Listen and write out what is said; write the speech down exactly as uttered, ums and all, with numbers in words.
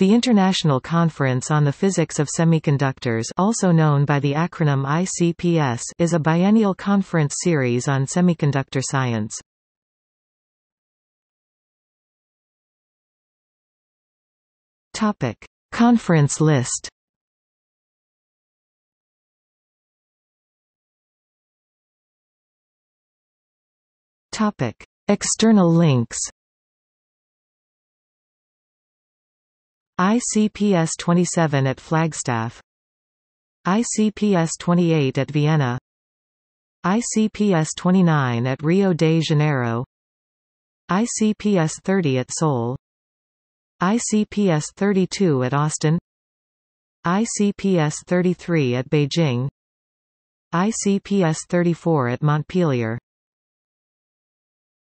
The International Conference on the Physics of Semiconductors, also known by the acronym I C P S, is a biennial conference series on semiconductor science. Topic: Conference list. Topic: External links. I C P S twenty-seven at Flagstaff, I C P S twenty-eight at Vienna, I C P S twenty-nine at Rio de Janeiro, I C P S thirty at Seoul, I C P S thirty-two at Austin, I C P S thirty-three at Beijing, I C P S thirty-four at Montpellier.